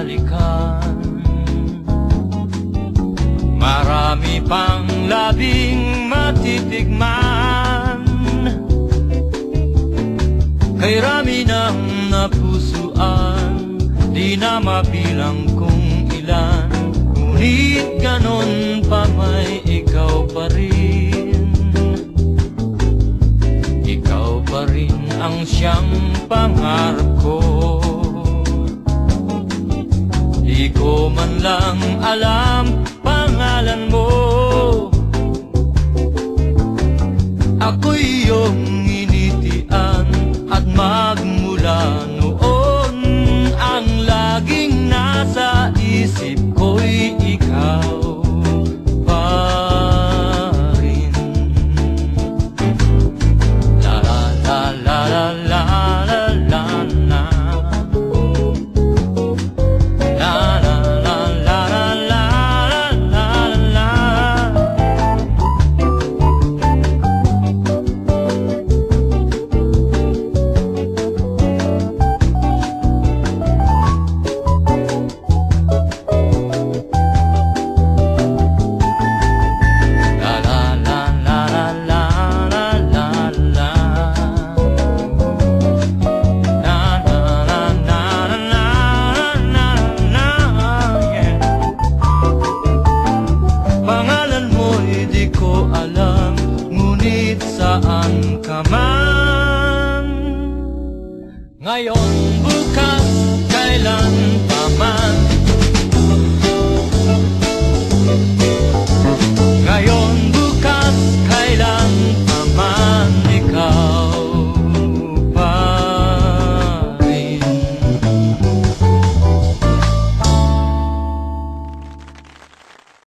balikan. Marami pang labing matitikman, kay rami ng napusuan, di na mabilang kung ilan. Ngunit ganon pa may ikaw pa rin. Ikaw pa rin ang siyang pangarap ko. Di ko man lang alam pangalan mo. Ako'y iyong initian at magmula noon ang laging nasa isip ko'y ikaw pa rin. La la la la la la la la la. La la la la la la la. Saan ka man ngayon?